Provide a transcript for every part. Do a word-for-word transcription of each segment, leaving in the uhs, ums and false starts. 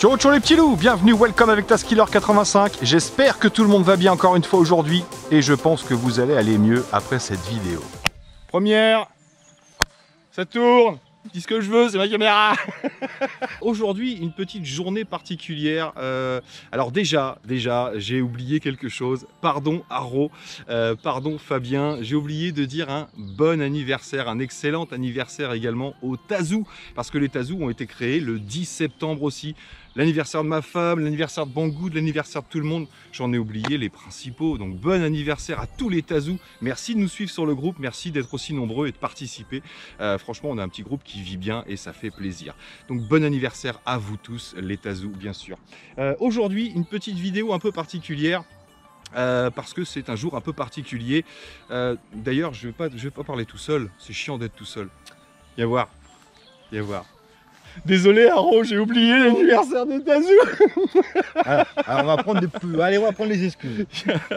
Ciao ciao les petits loups, bienvenue, welcome avec Taskiller quatre-vingt-cinq. J'espère que tout le monde va bien encore une fois aujourd'hui et je pense que vous allez aller mieux après cette vidéo. Première, ça tourne, dis ce que je veux, c'est ma caméra. Aujourd'hui, une petite journée particulière. Euh, alors déjà, déjà, j'ai oublié quelque chose. Pardon Haro, euh, pardon Fabien, j'ai oublié de dire un bon anniversaire, un excellent anniversaire également aux Tazous, parce que les Tazous ont été créés le dix septembre aussi. L'anniversaire de ma femme, l'anniversaire de Banggood, l'anniversaire de tout le monde. J'en ai oublié les principaux. Donc bon anniversaire à tous les Tazous. Merci de nous suivre sur le groupe. Merci d'être aussi nombreux et de participer. Euh, franchement, on a un petit groupe qui vit bien et ça fait plaisir. Donc bon anniversaire à vous tous, les Tazous, bien sûr. Euh, Aujourd'hui, une petite vidéo un peu particulière. Euh, parce que c'est un jour un peu particulier. Euh, D'ailleurs, je ne vais pas, je vais pas parler tout seul. C'est chiant d'être tout seul. Viens voir. Viens voir. Désolé Haro, j'ai oublié l'anniversaire des Tazous. alors, alors on va prendre des plus. Allez, on va prendre les excuses.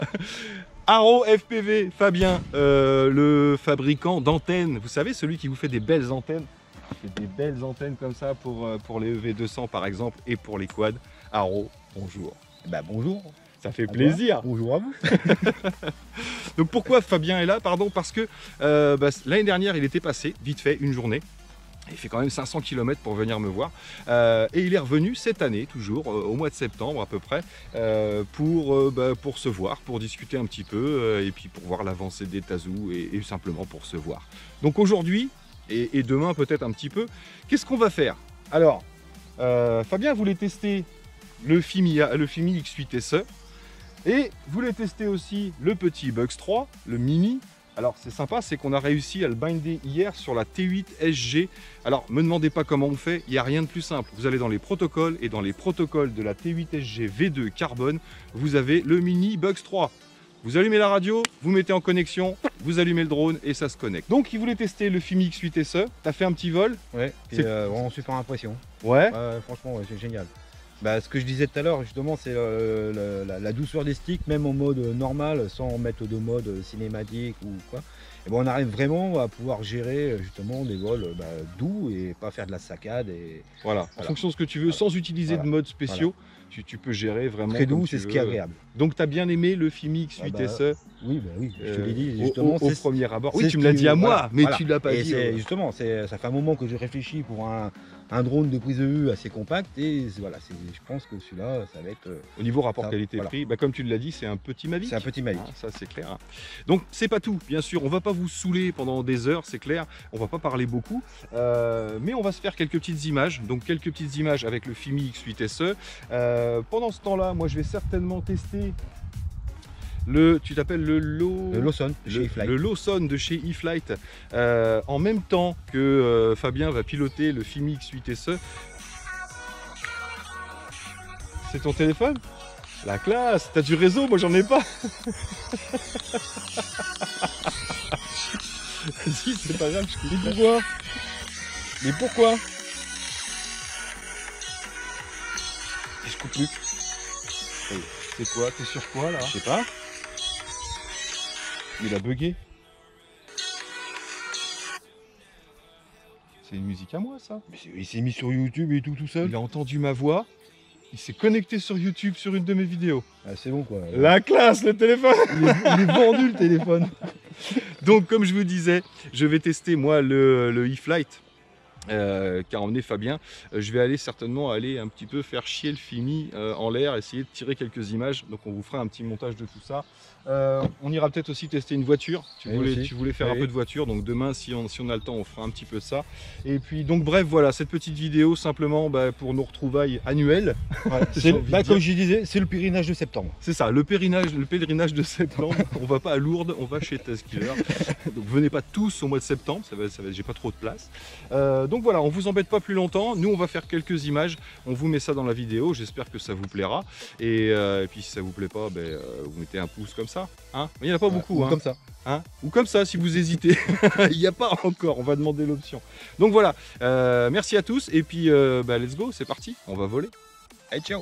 Haro F P V, Fabien, euh, le fabricant d'antennes. Vous savez, celui qui vous fait des belles antennes. Il fait des belles antennes comme ça pour, pour les E V deux cents par exemple et pour les quads. Haro, bonjour. Bah bonjour. Ça fait plaisir. Bonjour à vous. Donc pourquoi Fabien est là? Pardon, parce que euh, bah, l'année dernière, il était passé, vite fait, une journée. Il fait quand même cinq cents kilomètres pour venir me voir. Euh, et il est revenu cette année, toujours, euh, au mois de septembre à peu près, euh, pour, euh, bah, pour se voir, pour discuter un petit peu, euh, et puis pour voir l'avancée des Tazous, et, et simplement pour se voir. Donc aujourd'hui, et, et demain peut-être un petit peu, qu'est-ce qu'on va faire? Alors, euh, Fabien voulait tester le Fimi, le Fimi X huit S E, et voulait tester aussi le petit Bugs trois, le Mini. Alors c'est sympa, c'est qu'on a réussi à le binder hier sur la T huit S G. Alors me demandez pas comment on fait, il n'y a rien de plus simple. Vous allez dans les protocoles et dans les protocoles de la T huit S G V deux carbone, vous avez le Mini Bugs trois. Vous allumez la radio, vous mettez en connexion, vous allumez le drone et ça se connecte. Donc il voulait tester le Fimi X huit S E, t'as fait un petit vol? Ouais, c'est euh, vraiment super impression. Ouais. Euh, franchement, ouais, c'est génial. Bah, ce que je disais tout à l'heure, justement, c'est euh, le, la, la douceur des sticks, même en mode normal, sans mettre de mode cinématique ou quoi. Et bon, on arrive vraiment à pouvoir gérer justement des vols bah, doux et pas faire de la saccade. Et... Voilà, en voilà. fonction de ce que tu veux, sans utiliser voilà. de modes spéciaux, Voilà. tu, tu peux gérer vraiment. Très doux, c'est ce qui est agréable. Donc tu as bien aimé le Fimi X huit S E? Ah bah, oui, bah oui, je te l'ai dit euh, justement. Au, au, au premier abord. Oui, tu ce me l'as qui, dit à moi, voilà, mais voilà. tu ne l'as pas et dit. Euh... Ouais. Justement, ça fait un moment que je réfléchis pour un, un drone de prise de vue assez compact et voilà, je pense que celui-là, ça va être... Au niveau rapport qualité-prix, voilà. bah, comme tu l'as dit, c'est un petit Mavic. C'est un petit Mavic. Ah, ça c'est clair. Donc c'est pas tout, bien sûr, on va pas vous saouler pendant des heures, c'est clair, on va pas parler beaucoup, euh, mais on va se faire quelques petites images, donc quelques petites images avec le Fimi X huit S E. Euh, pendant ce temps-là, moi je vais certainement tester le, tu t'appelles le, Lo... le Lawson de chez le, le Lawson de chez E-Flite, euh, en même temps que euh, Fabien va piloter le Fimi X huit S E. C'est ton téléphone? La classe, t'as du réseau, moi j'en ai pas. Vas-y, c'est pas grave, je clique. Mais pourquoi? Mais pourquoi? Et je coupe plus. C'est quoi? T'es sur quoi là? Je sais pas. Il a bugué. C'est une musique à moi ça. Mais il s'est mis sur YouTube et tout tout seul. Il a entendu ma voix. Il s'est connecté sur YouTube sur une de mes vidéos. Ah, c'est bon quoi. La classe, le téléphone. Il est, il est vendu le téléphone. Donc comme je vous disais, je vais tester moi le, le E-Flite. Euh, qu'a emmené Fabien. Euh, je vais aller certainement aller un petit peu faire chier le Fimi euh, en l'air, essayer de tirer quelques images. Donc on vous fera un petit montage de tout ça. Euh, on ira peut-être aussi tester une voiture. Tu oui, voulais, tu voulais faire oui. un peu de voiture, donc demain si on, si on a le temps on fera un petit peu de ça. Et puis donc bref voilà, cette petite vidéo simplement bah, pour nos retrouvailles annuelles. Ouais, bah, comme je disais, c'est le pèlerinage de septembre. C'est ça, le pèlerinage, le pèlerinage de septembre. On va pas à Lourdes, on va chez Taskiller. Donc venez pas tous au mois de septembre, ça va, ça va, j'ai pas trop de place. Euh, donc voilà, on vous embête pas plus longtemps. Nous on va faire quelques images, on vous met ça dans la vidéo. J'espère que ça vous plaira. Et, euh, et puis si ça vous plaît pas, ben, euh, vous mettez un pouce comme ça. Hein, il n'y en a pas ouais, beaucoup. Ou hein. comme ça. Hein, ou comme ça si vous hésitez. Il n'y a pas encore, on va demander l'option. Donc voilà, euh, merci à tous. Et puis euh, bah, let's go, c'est parti, on va voler. Allez, ciao.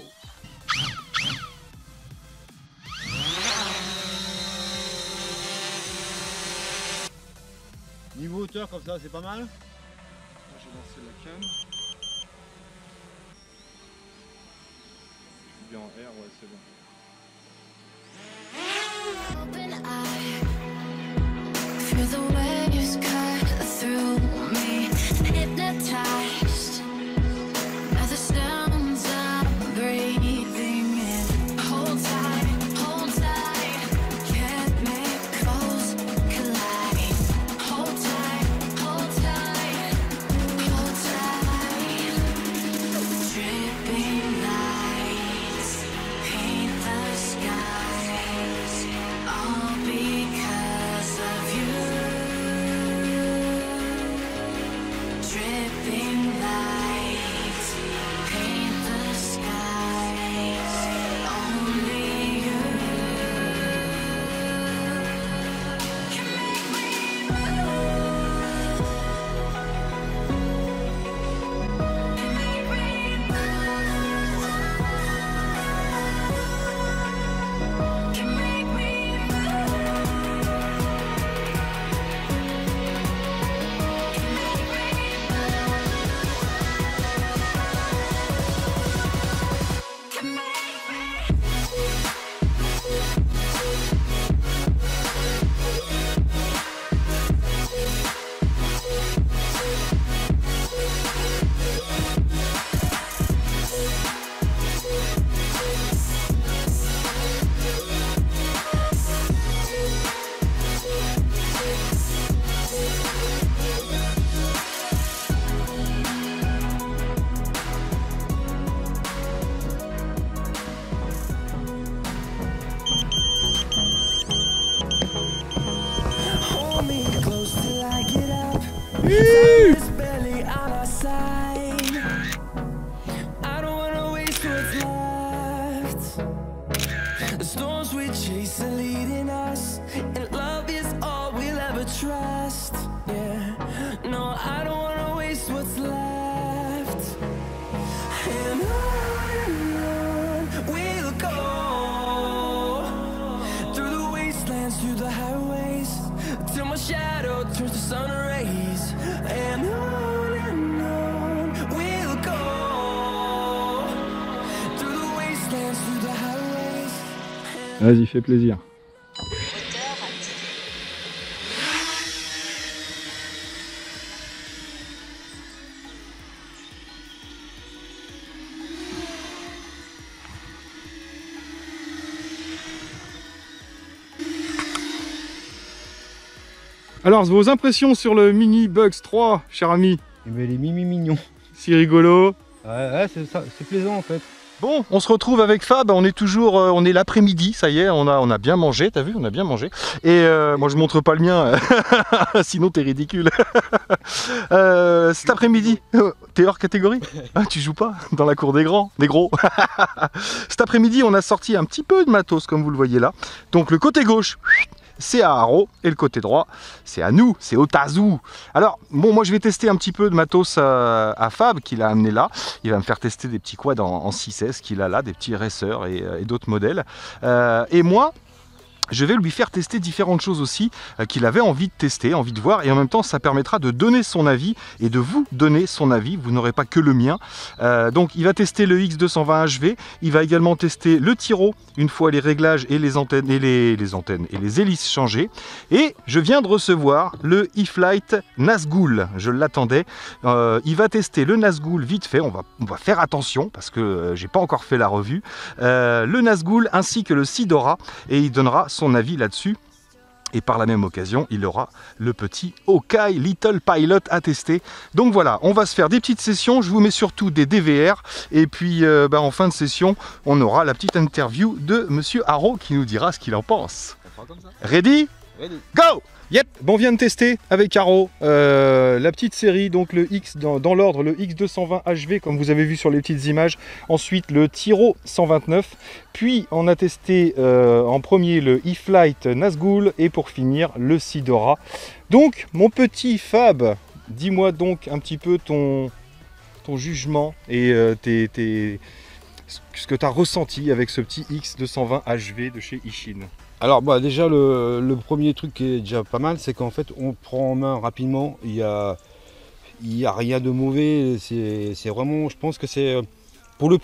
Niveau hauteur comme ça, c'est pas mal. J'ai lancé la cam. bien en R, ouais, c'est bon. Open eye, feel the waves cut through me, hypnotized by the sounds I'm breathing in. Hold tight, hold tight, chemicals collide. Hold tight, hold tight, hold tight. Dripping lights paint the skies, all because of you. Dripping lights paint the skies, only you can make me move, can make me move, can make me hold me close till I get up. This belly on our side. I don't wanna waste what's left. The storms we chase are leading us, and love is all we'll ever trust. Yeah, no, I don't wanna waste what's left. And on and on we'll go, through the wastelands, through the highways, till my shadow turns to sun rays. And on and on we'll go, through the wastelands, through the highways. Vas-y, fais plaisir. Alors, vos impressions sur le Mini Bugs trois, cher ami? Mais les mimi mignons. Si rigolo. Ouais, ouais, c'est ça, c'est plaisant en fait. Bon, on se retrouve avec Fab, on est toujours, euh, on est l'après-midi, ça y est, on a, on a bien mangé, t'as vu, on a bien mangé. Et euh, moi je montre pas le mien, sinon t'es ridicule. euh, cet après-midi, t'es hors catégorie? Ah, tu joues pas dans la cour des grands, des gros. Cet après-midi, on a sorti un petit peu de matos, comme vous le voyez là. Donc le côté gauche, c'est à Haro, et le côté droit, c'est à nous, c'est au Tazou. Alors, bon, moi je vais tester un petit peu de matos à, à Fab, qu'il a amené là. Il va me faire tester des petits quads en, en six S qu'il a là, des petits racers et, et d'autres modèles. Euh, et moi, je vais lui faire tester différentes choses aussi euh, qu'il avait envie de tester, envie de voir, et en même temps ça permettra de donner son avis et de vous donner son avis, vous n'aurez pas que le mien. Euh, donc il va tester le X deux cent vingt H V, il va également tester le Tiro une fois les réglages et les antennes et les, les antennes et les hélices changées. Et je viens de recevoir le E-Flite Nazgul, je l'attendais. Euh, il va tester le Nazgul vite fait, on va, on va faire attention parce que euh, j'ai pas encore fait la revue. Euh, le Nazgul ainsi que le Sidora, et il donnera son avis là-dessus. Et par la même occasion, il aura le petit Okai Little Pilot à tester. Donc voilà, on va se faire des petites sessions. Je vous mets surtout des D V R. Et puis euh, bah, en fin de session, on aura la petite interview de Monsieur Haro qui nous dira ce qu'il en pense. Ready? Ready. Go! Yep, bon, on vient de tester avec Haro euh, la petite série, donc le X dans, dans l'ordre, le X deux cent vingt H V comme vous avez vu sur les petites images, ensuite le Tiro cent vingt-neuf, puis on a testé euh, en premier le E-Flite Nazgul et pour finir le Sidora. Donc mon petit Fab, dis-moi donc un petit peu ton, ton jugement et euh, tes, tes, ce que tu as ressenti avec ce petit X deux cent vingt H V de chez Ishin. Alors bah déjà le, le premier truc qui est déjà pas mal, c'est qu'en fait on prend en main rapidement, il y a, il y a rien de mauvais, c'est vraiment, je pense que c'est pour le prix,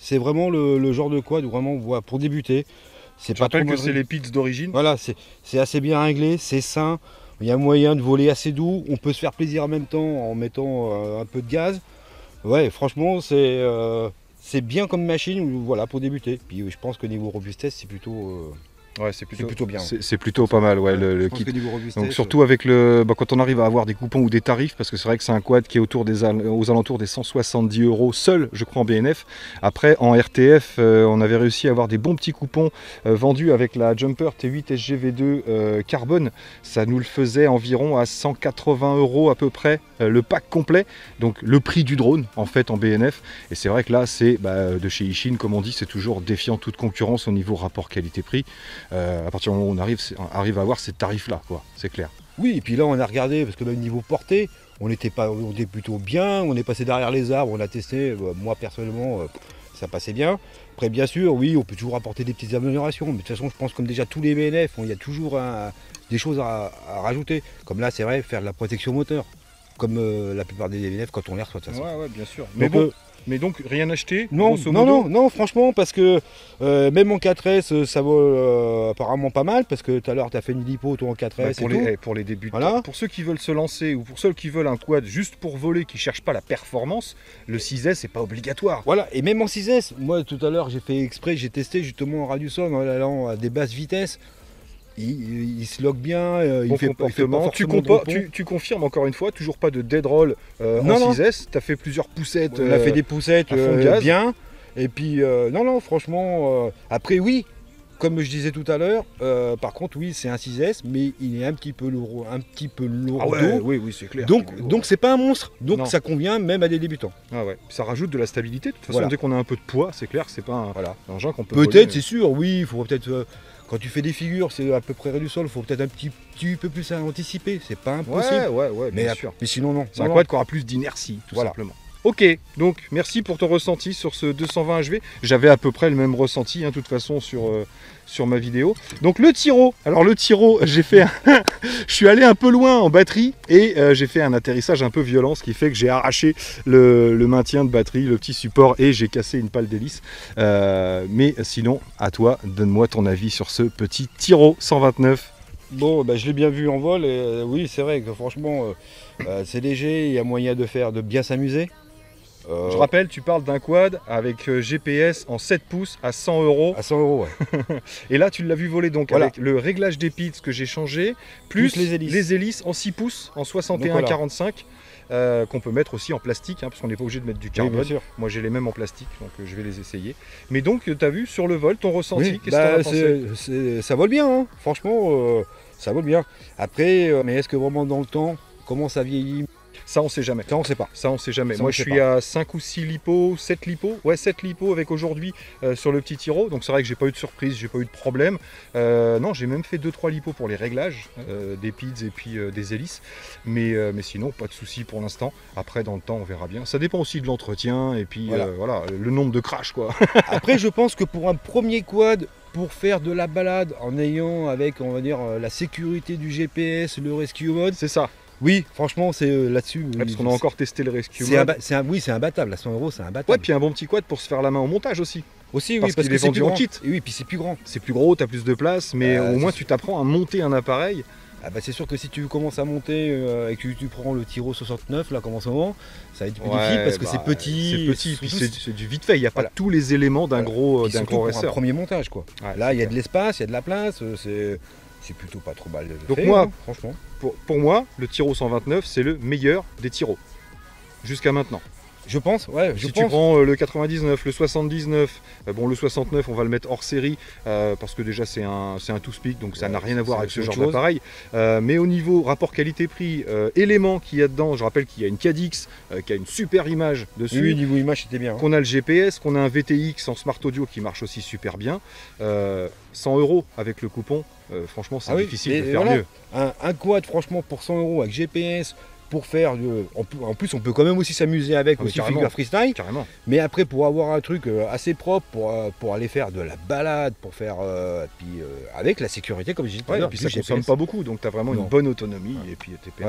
c'est vraiment le, le genre de quad où vraiment voilà, pour débuter. Je rappelle que c'est les pits d'origine. Voilà, c'est assez bien réglé, c'est sain. Il y a moyen de voler assez doux. On peut se faire plaisir en même temps en mettant euh, un peu de gaz. Ouais, franchement, c'est euh, c'est bien comme machine voilà, pour débuter. Puis je pense que niveau robustesse, c'est plutôt... Euh, Ouais, c'est plutôt, plutôt bien. C'est plutôt pas mal, ouais, ouais le, le kit. Donc surtout avec le, bah, quand on arrive à avoir des coupons ou des tarifs, parce que c'est vrai que c'est un quad qui est autour des, aux alentours des cent soixante-dix euros seul, je crois en B N F. Après en R T F, euh, on avait réussi à avoir des bons petits coupons euh, vendus avec la Jumper T huit S G V deux euh, carbone. Ça nous le faisait environ à cent quatre-vingts euros à peu près euh, le pack complet. Donc le prix du drone en fait en B N F. Et c'est vrai que là c'est bah, de chez Ishin, comme on dit, c'est toujours défiant toute concurrence au niveau rapport qualité-prix. Euh, à partir du moment où on arrive, arrive à avoir ces tarifs-là, quoi, c'est clair. Oui, et puis là on a regardé, parce que même niveau portée, on était, pas, on était plutôt bien, on est passé derrière les arbres, on a testé, euh, moi personnellement, euh, ça passait bien. Après bien sûr, oui, on peut toujours apporter des petites améliorations, mais de toute façon je pense comme déjà tous les B N F, il y a toujours un, des choses à, à rajouter. Comme là c'est vrai, faire de la protection moteur, comme euh, la plupart des B N F quand on les reçoit de toute façon. Ouais, ouais, bien sûr. Mais donc, bon... euh, Mais donc rien acheté? Non, non, non, non, franchement, parce que euh, même en quatre S, ça vaut euh, apparemment pas mal, parce que tout à l'heure, tu as fait une lipo, toi en quatre S. Ouais, pour, et les, tout. pour les débutants, voilà. Pour ceux qui veulent se lancer, ou pour ceux qui veulent un quad juste pour voler, qui ne cherchent pas la performance, le six S, c'est pas obligatoire. Voilà, et même en six S, moi tout à l'heure, j'ai fait exprès, j'ai testé justement en Radusson en allant à des basses vitesses. Il, il, il se lock bien, euh, bon il, fait, il fait pas tu, compas, tu, tu confirmes encore une fois, toujours pas de dead roll euh, non, en six S, tu as fait plusieurs poussettes. On a fait des poussettes euh, euh, bien, et puis euh, non, non, franchement, euh, après oui, comme je disais tout à l'heure, euh, par contre oui, c'est un six S, mais il est un petit peu lourd, un petit peu lourd. Ah ouais, oui, oui, c'est clair. Donc, donc c'est pas un monstre, donc non. Ça convient même à des débutants. Ah ouais, ça rajoute de la stabilité, de toute façon, voilà. Dès qu'on a un peu de poids, c'est clair, c'est pas un, voilà. un engin qu'on peut Peut-être, c'est sûr, oui, il faut peut-être... Euh, quand tu fais des figures, c'est à peu près réduit du sol, il faut peut-être un petit, petit peu plus anticiper, c'est pas impossible. Ouais, ouais, ouais, bien mais, sûr. Mais sinon, non. C'est un quad qui aura plus d'inertie, tout voilà. simplement. Ok, donc merci pour ton ressenti sur ce deux cent vingt H V. J'avais à peu près le même ressenti, de hein, toute façon, sur, euh, sur ma vidéo. Donc le Tiro, alors le Tiro, j'ai fait, un... je suis allé un peu loin en batterie et euh, j'ai fait un atterrissage un peu violent, ce qui fait que j'ai arraché le, le maintien de batterie, le petit support et j'ai cassé une pale d'hélice. Euh, mais sinon, à toi, donne-moi ton avis sur ce petit Tiro cent vingt-neuf. Bon, bah, je l'ai bien vu en vol et euh, oui, c'est vrai que franchement, euh, euh, c'est léger, il y a moyen de faire, de bien s'amuser. Euh... Je rappelle, tu parles d'un quad avec euh, G P S en sept pouces à cent euros. À cent euros, ouais. Et là, tu l'as vu voler donc voilà. avec le réglage des pits que j'ai changé, plus, plus les, hélices. les hélices en six pouces, en soixante et un quarante-cinq. Voilà. Euh, qu'on peut mettre aussi en plastique, hein, parce qu'on n'est pas obligé de mettre du carbone. Oui, moi j'ai les mêmes en plastique, donc euh, je vais les essayer. Mais donc, tu as vu sur le vol, ton ressenti, oui, qu'est-ce bah, que tu en as pensé? c'est, Ça vole bien, hein. Franchement, euh, ça vole bien. Après, euh, mais est-ce que vraiment dans le temps, comment ça vieillit? Ça on sait jamais. Ça on sait pas. Ça on sait jamais. Ça, Moi je suis pas. à cinq ou six lipos, sept lipos. Ouais, sept lipos avec aujourd'hui euh, sur le petit Tiro. Donc c'est vrai que j'ai pas eu de surprise, j'ai pas eu de problème. Euh, non, j'ai même fait deux trois lipos pour les réglages euh, des pids et puis euh, des hélices. Mais, euh, mais sinon, pas de souci pour l'instant. Après, dans le temps, on verra bien. Ça dépend aussi de l'entretien et puis voilà. Euh, voilà, le nombre de crash quoi. Après, je pense que pour un premier quad, pour faire de la balade en ayant avec, on va dire, la sécurité du G P S, le rescue mode. C'est ça. Oui, franchement, c'est euh, là-dessus. Ouais, parce qu'on a encore testé le rescue mode. Un, un, oui, c'est imbattable. À cent euros, c'est imbattable. Ouais, puis un bon petit quad pour se faire la main au montage aussi. Aussi, parce oui, parce qu'il est vendu en kit. Et oui, puis c'est plus grand. C'est plus gros, tu as plus de place, mais euh, au moins tu t'apprends à monter un appareil. Ah bah c'est sûr que si tu commences à monter euh, et que tu prends le Tiro soixante-neuf, là, comme en ce moment, ça va être plus ouais, difficile parce que bah, c'est petit. C'est petit, puis c'est du vite fait. Il n'y a voilà. pas tous les éléments d'un voilà. gros, d'un gros racer. C'est un premier montage, quoi. Ouais, là, il y a de l'espace, il y a de la place, c'est. C'est plutôt pas trop mal de Donc fait, moi, hein, franchement. Pour, pour moi, le Tiro cent vingt-neuf, c'est le meilleur des Tiros. Jusqu'à maintenant. Je pense, ouais. Si je tu pense. prends euh, le quatre-vingt-dix-neuf, le soixante-dix-neuf, euh, bon le soixante-neuf on va le mettre hors série euh, parce que déjà c'est un, un two-speak donc ça n'a ouais, rien à voir avec ce genre d'appareil. Euh, mais au niveau rapport qualité-prix, euh, éléments qu'il y a dedans, je rappelle qu'il y a une Cadix euh, qui a une super image dessus. Oui, niveau image c'était bien. Hein. Qu'on a le G P S, qu'on a un V T X en Smart Audio qui marche aussi super bien. Euh, cent euros avec le coupon, euh, franchement c'est ah difficile oui, de faire voilà, mieux. Un, un quad franchement pour cent euros avec G P S. Pour faire, euh, en plus on peut quand même aussi s'amuser avec, ah, aussi figure freestyle. Carrément. Mais après pour avoir un truc euh, assez propre, pour, euh, pour aller faire de la balade, pour faire, euh, puis euh, avec la sécurité comme je disais tout à l'heure. Et puis ça ne consomme pas beaucoup, donc tu as vraiment non. une bonne autonomie ouais. et puis t'es peinard. Ouais.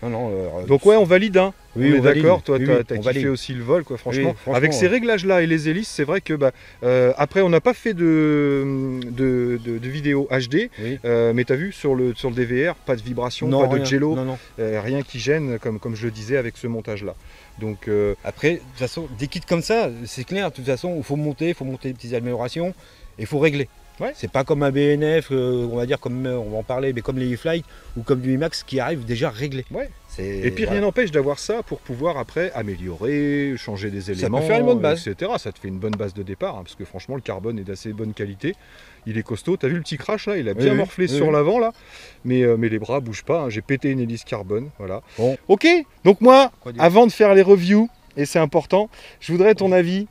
Non, non, euh, Donc ouais, on valide, hein. Oui, on est on valide. d'accord, toi Oui, t'as oui, t'as on kiffé valide. aussi le vol, quoi, franchement. Oui, franchement, Avec ces ouais. réglages-là et les hélices, c'est vrai que, bah, euh, après on n'a pas fait de, de, de, de vidéo H D, Oui. euh, mais t'as vu, sur le, sur le D V R, pas de vibration, Non, pas de rien. jello, Non, non. euh, rien qui gêne, comme, comme je le disais, avec ce montage-là. Donc, euh, Après, de toute façon, des kits comme ça, c'est clair, de toute façon, il faut monter, il faut monter des petites améliorations, et il faut régler. Ouais. C'est pas comme un B N F, euh, on va dire, comme euh, on va en parler, mais comme les E-Flight ou comme du IMAX qui arrive déjà réglé. Ouais. C'est- Et puis voilà. rien n'empêche d'avoir ça pour pouvoir après améliorer, changer des peut éléments, faire une bonne base. et cetera. Ça te fait une bonne base de départ, hein, parce que franchement le carbone est d'assez bonne qualité. Il est costaud. T'as vu le petit crash là? Il a Oui, bien oui, morflé oui, sur oui. l'avant là, mais, euh, mais les bras bougent pas. hein. J'ai pété une hélice carbone, voilà. Bon. Ok. Donc moi, Quoi dire avant de faire les reviews, et c'est important, je voudrais ton avis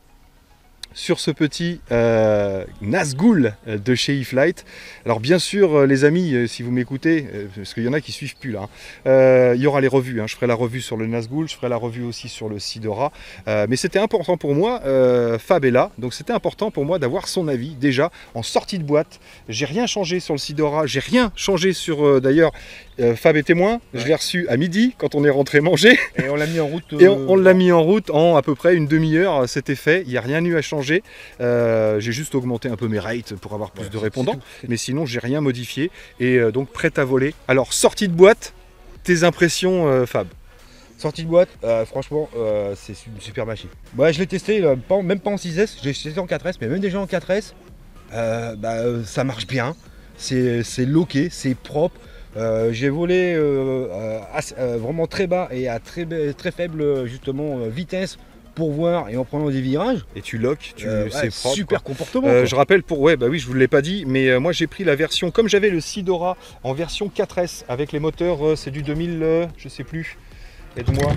sur ce petit euh, Nazgul de chez E-Flight. Alors bien sûr, euh, les amis, euh, si vous m'écoutez, euh, parce qu'il y en a qui suivent plus là, hein, euh, il y aura les revues. hein. Je ferai la revue sur le Nazgul, je ferai la revue aussi sur le Sidora. Euh, mais c'était important pour moi, euh, Fab est là, donc c'était important pour moi d'avoir son avis déjà en sortie de boîte. J'ai rien changé sur le Sidora, j'ai rien changé sur euh, d'ailleurs. euh, Fab est témoin, je Ouais. l'ai reçu à midi quand on est rentré manger. Et on l'a mis en route. Et euh, on, on l'a mis en route en à peu près une demi-heure, c'était fait, il n'y a rien eu à changer. Euh, j'ai juste augmenté un peu mes rates pour avoir plus ouais, de c'est- répondants, c'est tout, c'est mais sinon j'ai rien modifié et euh, donc prêt à voler. Alors sortie de boîte, tes impressions euh, Fab? Sortie de boîte, euh, franchement, euh, c'est une super machine. Ouais, je l'ai testé, euh, pas- même pas en six S, je l'ai testé en quatre S, mais même déjà en quatre S, euh, bah, euh, ça marche bien. C'est c'est loqué, c'est propre. Euh, J'ai volé euh, euh, assez- euh, vraiment très bas et à très, ba- très faible justement euh, vitesse pour voir et en prenant des virages. Et tu lock, tu Euh, ouais, c'est propre. super quoi. comportement. Euh, quoi. je rappelle pour ouais bah oui je vous l'ai pas dit mais euh, moi j'ai pris la version comme j'avais le Sidora en version quatre S avec les moteurs euh, c'est du deux mille euh, je sais plus. Aide-moi.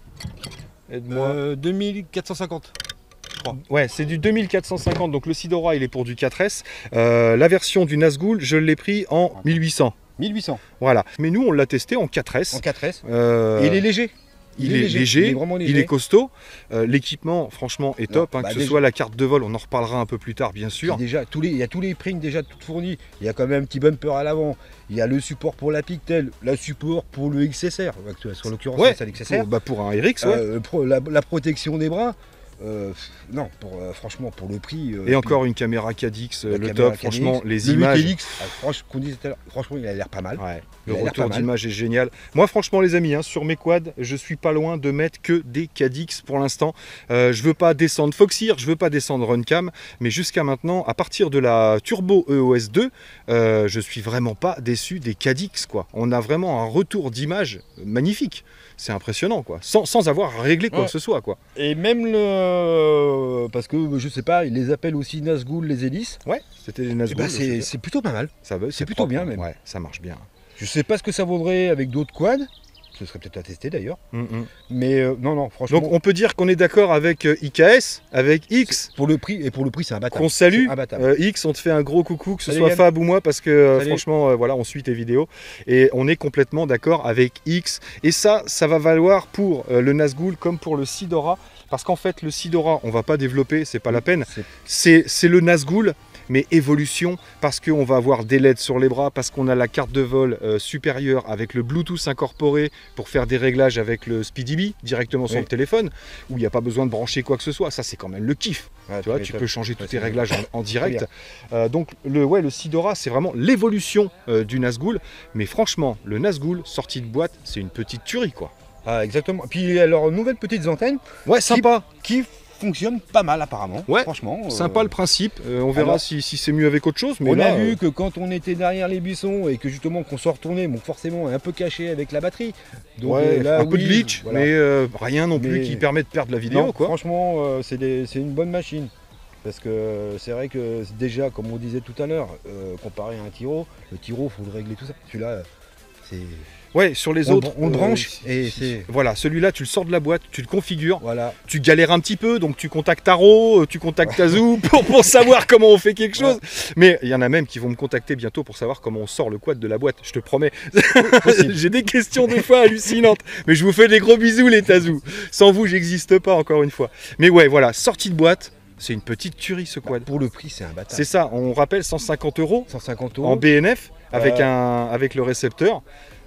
Aide-moi. Euh, deux mille quatre cent cinquante. Ouais, c'est du deux mille quatre cent cinquante, donc le Sidora il est pour du quatre S. Euh, la version du Nazgul, je l'ai pris en mille huit cents. mille huit cents Voilà. Mais nous, on l'a testé en quatre S. en quatre S. Euh, Et il est léger. il est léger, il est vraiment léger. il est costaud. Euh, L'équipement, franchement, est top. hein, bah que ce déjà- soit la carte de vol, on en reparlera un peu plus tard, bien sûr. Puis déjà, tous les, il y a tous les primes déjà tout fournis. Il y a quand même un petit bumper à l'avant. Il y a le support pour la Pictel, le support pour le X S R. Sur l'occurrence, Ouais, c'est l'X S R. Pour, bah, pour un R X, ouais. Euh, pro- la, la protection des bras. euh, non, pour, euh, franchement, pour le prix. euh, Et encore une caméra K D X, la le caméra top. K D X, Franchement, les le images. huit L X, ah, franch- qu'on disait tout à l'heure, franchement, il a l'air pas mal. Ouais, Il le a l'air retour pas mal. d'image est génial. Moi, franchement, les amis, hein, sur mes quads, je suis pas loin de mettre que des K D X pour l'instant. Euh, je veux pas descendre Foxeer, je veux pas descendre Runcam, mais jusqu'à maintenant, à partir de la Turbo E O S deux, euh, je suis vraiment pas déçu des K D X, quoi. On a vraiment un retour d'image magnifique. C'est impressionnant, quoi. Sans, sans avoir à régler quoi Ouais. que ce soit, quoi. Et même le. Parce que je sais pas, ils les appellent aussi Nazgul, les hélices. Ouais, c'était les Eh Nazgul. ben, je c'est sais c'est plutôt pas mal. pas. Ça va, c'est plutôt propre, bien, hein. même. Ouais, ça marche bien. Je sais pas ce que ça vaudrait avec d'autres quads. Ce serait peut-être à tester d'ailleurs. Mm, mm. Mais euh, non, non, franchement. Donc, on peut dire qu'on est d'accord avec euh, I K S, avec X. Pour le prix, et pour le prix, c'est imbattable. Qu'on salue. C'est imbattable. Euh, X, on te fait un gros coucou, que ce Salut, soit Yann. Fab ou moi, parce que euh, Salut. franchement, euh, voilà, on suit tes vidéos et on est complètement d'accord avec X. Et ça, ça va valoir pour euh, le Nazgul comme pour le Sidora, parce qu'en fait, le Sidora, on va pas développer, c'est pas la peine. C'est- C'est c'est le Nazgul, mais évolution, parce qu'on va avoir des L E D sur les bras, parce qu'on a la carte de vol euh, supérieure avec le Bluetooth incorporé pour faire des réglages avec le SpeedyBee directement sur Oui. le téléphone, où il n'y a pas besoin de brancher quoi que ce soit. Ça, c'est quand même le kiff. Ouais, Tu vois, très tu top. peux changer tous Ouais, tes c'est réglages en, en direct. bien. Euh, donc le, ouais, le Sidora, c'est vraiment l'évolution euh, du Nazgul. Mais franchement, le Nazgul sorti de boîte, c'est une petite tuerie, quoi. Ah, exactement. Puis alors, nouvelles petites antennes Ouais, sympa. qui fonctionnent pas mal apparemment. Ouais, franchement. euh, Sympa le principe. Euh, on verra alors- si, si c'est mieux avec autre chose. Mais on là, a vu euh, que quand on était derrière les buissons et que justement qu'on s'en retournait, bon forcément un peu caché avec la batterie. Donc ouais, euh, là, un peu de oui, glitch, voilà. mais euh, rien non plus Mais- qui permet de perdre la vidéo, Non, quoi. franchement, euh, c'est des- c'est une bonne machine. Parce que c'est vrai que déjà, comme on disait tout à l'heure, euh, comparé à un Tiro, le Tiro, il faut le régler tout ça. Celui-là, euh, c'est. Ouais, sur les On le autres, bran- on le branche si- et si- c'est- Voilà, celui-là, tu le sors de la boîte, tu le configures. Voilà. Tu galères un petit peu, donc tu contactes Taro, euh, tu contactes Tazoo pour, pour savoir comment on fait quelque chose. Mais il y en a même qui vont me contacter bientôt pour savoir comment on sort le quad de la boîte, je te promets. Possible. J'ai des questions des fois hallucinantes, mais je vous fais des gros bisous les Tazoo. Sans vous, j'existe pas encore une fois. Mais ouais, voilà, sortie de boîte, c'est une petite tuerie ce quad. Pour le prix, c'est un bâtard. C'est ça, on rappelle cent cinquante euros cent cinquante euros. en B N F avec, Euh. un, avec le récepteur.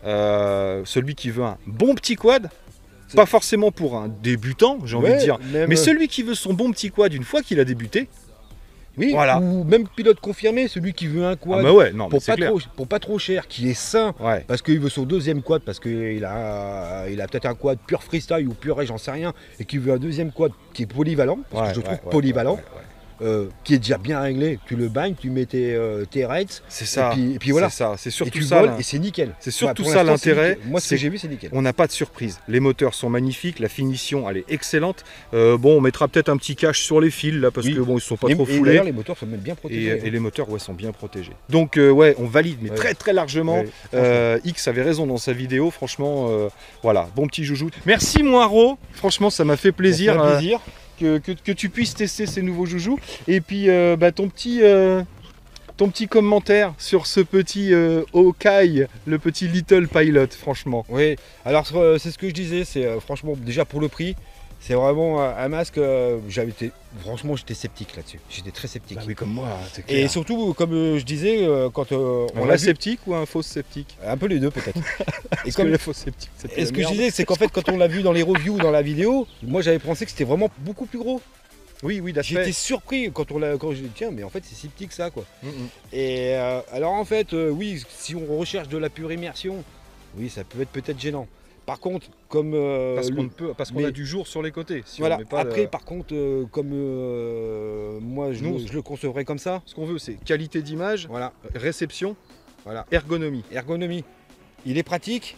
Euh, celui qui veut un bon petit quad, pas forcément pour un débutant, j'ai envie Ouais, de dire, même- mais celui qui veut son bon petit quad une fois qu'il a débuté. Oui, Voilà. ou même pilote confirmé, celui qui veut un Ah quad bah ouais, non, mais pour, c'est pas clair. trop, pour pas trop cher, qui est sain, Ouais. parce qu'il veut son deuxième quad, parce qu'il a, il a peut-être un quad pur freestyle ou pur, j'en sais rien, et qui veut un deuxième quad qui est polyvalent, parce Ouais, que je ouais, trouve ouais, polyvalent, ouais, ouais, ouais. euh, qui est déjà bien réglé. Tu le bagnes, tu mets tes, euh, tes rates, C'est ça. et puis, et puis voilà. C'est ça. C'est Et surtout tu ça. voles, là. et c'est nickel. C'est surtout Voilà, ça pour l'instant, c'est l'intérêt. nickel. Moi, ce c'est que j'ai vu, c'est nickel. On n'a pas de surprise. Les moteurs sont magnifiques, la finition elle est excellente. Euh, bon, on mettra peut-être un petit cache sur les fils là parce Oui. que bon, ils sont pas Et- trop et foulés. d'ailleurs, les moteurs sont même bien Et, protégés. et les moteurs ouais, sont bien protégés. Donc euh, ouais, on valide, mais Ouais. très très largement. Ouais, Euh, X avait raison dans sa vidéo, franchement, euh, voilà, bon petit joujou. Merci Moiro, franchement ça m'a fait plaisir, Ça fait euh, plaisir. que, que- que tu puisses tester ces nouveaux joujous. Et puis euh, bah, ton petit... euh, ton petit commentaire sur ce petit euh, Hawkeye, le petit Little Pilot, franchement. Oui, alors euh, c'est ce que je disais, c'est euh, franchement déjà pour le prix, c'est vraiment un, un masque, euh, j'avais été, franchement j'étais sceptique là-dessus, j'étais très sceptique. Bah oui, comme moi, c'est Et surtout, comme euh, je disais, euh, quand euh, un on vrai l'a vu, sceptique ou un faux sceptique? un peu les deux peut-être. Et Parce comme que les faux sceptiques, c'est et ce que je disais, c'est qu'en fait quand on l'a vu dans les reviews, dans la vidéo, moi j'avais pensé que c'était vraiment beaucoup plus gros. Oui, oui, d'aspect. J'étais surpris quand on l'a, quand je dis tiens, mais en fait c'est si petit que ça quoi. Mm, mm. Et euh, alors en fait, euh, oui, si on recherche de la pure immersion, oui, ça peut être peut-être gênant. Par contre, comme euh, Parce le- qu'on ne peut, parce qu'on mais- a du jour sur les côtés. Si on voilà. met pas Après, le- par contre, euh, comme euh, moi je, Nous, le- je le concevrais comme ça, ce qu'on veut, c'est qualité d'image, voilà, réception, voilà, ergonomie. ergonomie. Il est pratique.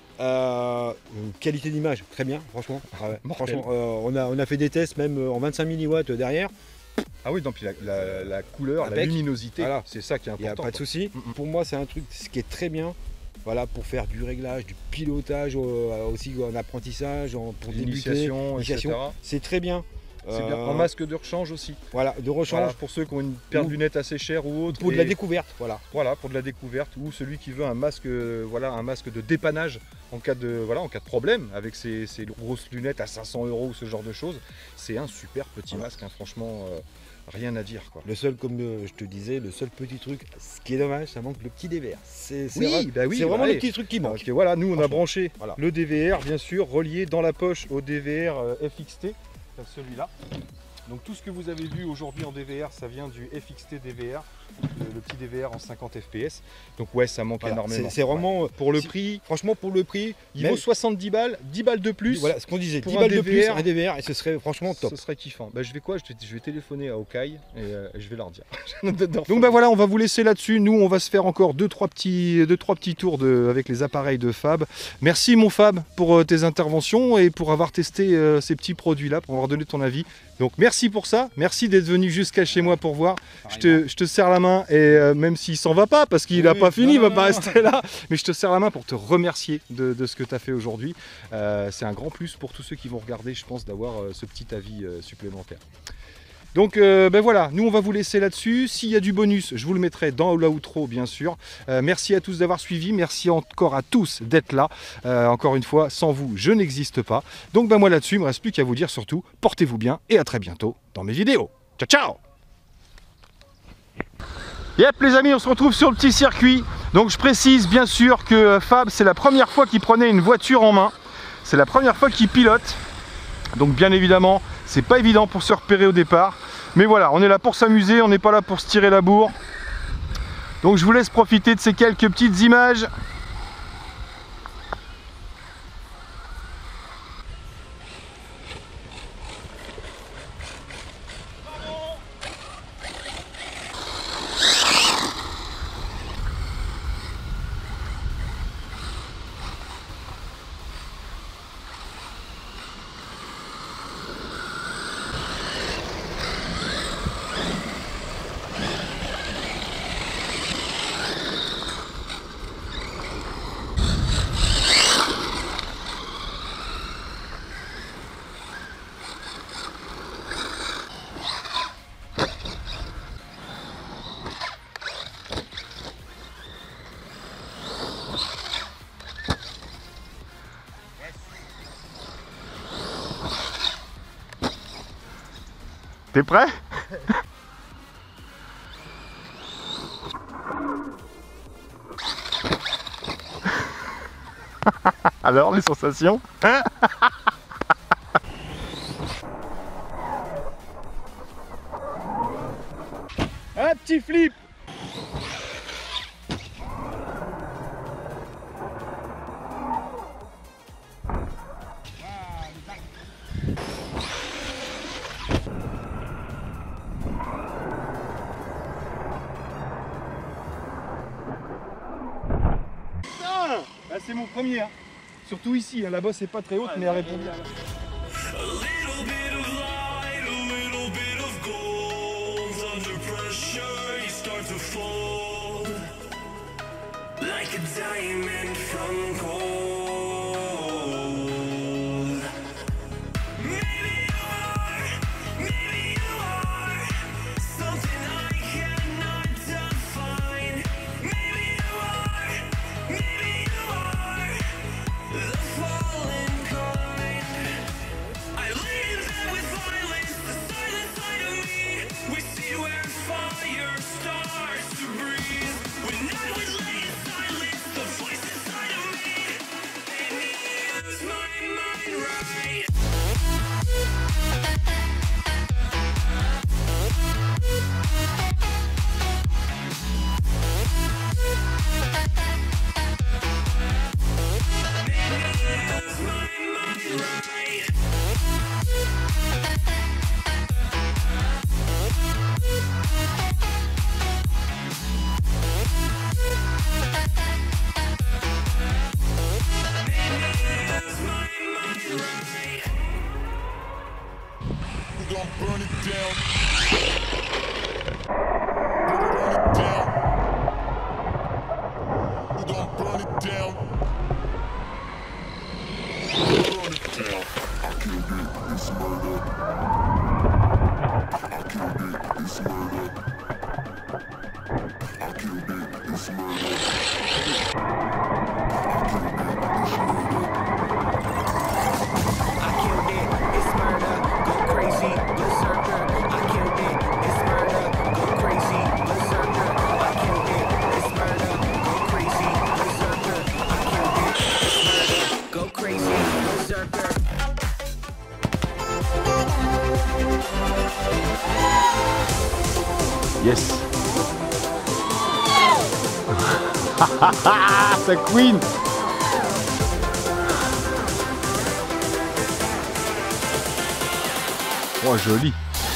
euh, qualité d'image, très bien, franchement. Ah ouais, Mortel. franchement, euh, on, a, on a fait des tests même euh, en vingt-cinq milliwatts derrière, Ah oui, donc puis la, la- la couleur, la Impec. luminosité, Voilà. c'est ça qui est il n'y a important. pas de quoi. souci. Mm, mm. Pour moi, c'est un truc ce qui est très bien. Voilà, pour faire du réglage, du pilotage, euh, aussi en apprentissage, en, pour débuter. L'initiation, initiation. et cetera. C'est très bien. C'est bien. Euh, En masque de rechange aussi. Voilà, de rechange. Voilà, pour ceux qui ont une paire Ou- de lunettes assez chère ou autre. Pour de et- la découverte, voilà. Voilà, pour de la découverte, ou celui qui veut un masque, euh, voilà, un masque de dépannage en cas de, voilà, en cas de problème avec ses, ses grosses lunettes à cinq cents euros ou ce genre de choses. C'est un super petit Voilà. masque, hein, franchement, euh, rien à dire. Quoi. Le seul, comme euh, je te disais, le seul petit truc, ce qui est dommage, ça manque le petit D V R. C'est c'est Oui, vrai- bah oui, c'est bah vraiment ouais. le petit truc qui manque. Donc voilà, nous on a Franchement, branché voilà. le D V R, bien sûr, relié dans la poche au D V R euh, F X T, euh, celui-là. Donc tout ce que vous avez vu aujourd'hui en D V R, ça vient du F X T D V R, le, le petit D V R en cinquante F P S. Donc ouais, ça manque Voilà, énormément. c'est- c'est vraiment, Ouais. Pour le si- prix, Franchement, pour le prix, il même- vaut soixante-dix balles, dix balles de plus. voilà ce qu'on disait, pour dix un balles de D V R, plus, un D V R, et ce serait franchement top. Ce serait kiffant. Bah, je vais quoi je vais, je vais téléphoner à Hawkeye et euh, je vais leur dire. Donc bah voilà, on va vous laisser là-dessus. Nous, on va se faire encore deux trois petits, deux, trois petits tours de, avec les appareils de Fab. Merci mon Fab pour euh, tes interventions et pour avoir testé euh, ces petits produits-là, pour avoir donné ton avis. Donc merci pour ça. Merci d'être venu jusqu'à chez moi pour voir. Je te, je te serre la main et euh, même s'il s'en va pas parce qu'il n'a Oui, pas fini, il non, va non, pas non. rester là. Mais je te serre la main pour te remercier de, de ce que tu as fait aujourd'hui. Euh, c'est un grand plus pour tous ceux qui vont regarder, je pense, d'avoir euh, ce petit avis euh, supplémentaire. Donc euh, ben voilà, nous on va vous laisser là-dessus. S'il y a du bonus, je vous le mettrai dans l'outro bien sûr. Euh, merci à tous d'avoir suivi, merci encore à tous d'être là. Euh, encore une fois, sans vous, je n'existe pas. Donc ben moi là-dessus, il me reste plus qu'à vous dire surtout, portez-vous bien et à très bientôt dans mes vidéos. Ciao ciao. Yep les amis, on se retrouve sur le petit circuit. Donc je précise bien sûr que Fab, c'est la première fois qu'il prenait une voiture en main. C'est la première fois qu'il pilote. Donc bien évidemment, c'est pas évident pour se repérer au départ. Mais voilà, on est là pour s'amuser, on n'est pas là pour se tirer la bourre. Donc je vous laisse profiter de ces quelques petites images. T'es prêt? Alors, les sensations? Hein? Un petit flip! Là c'est mon premier, hein. Surtout ici, hein. Là-bas c'est pas très haute, ouais, mais elle répond bien. Burn it down. Burn it down. We gon' burn it down. Burn it down. I killed it, it's murder. I killed it, it's murder. I killed it, it's murder. I killed it, it's murder. Go crazy, berserker. I killed it, it's murder. Go crazy, berserker. I killed it, it's murder. Go crazy, berserker. I killed it, it's murder. Go crazy, berserker. Yes. Sa queen. Oh, joli.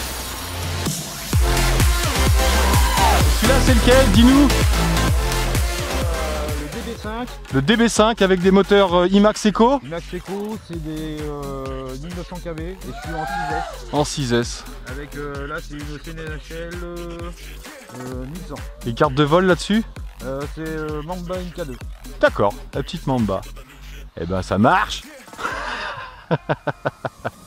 Celui-là, c'est lequel? Dis-nous. Euh, le D B cinq. Le D B cinq avec des moteurs euh, IMAX Eco. IMAX Eco, c'est des euh, mille neuf cents kilowatts et je suis en six S. En six S. Avec euh, là, c'est une C N H L euh, euh, mille cent. Les cartes de vol là-dessus? euh, C'est euh, Mamba M K deux. D'accord, la petite Mamba. Eh ben, ça marche.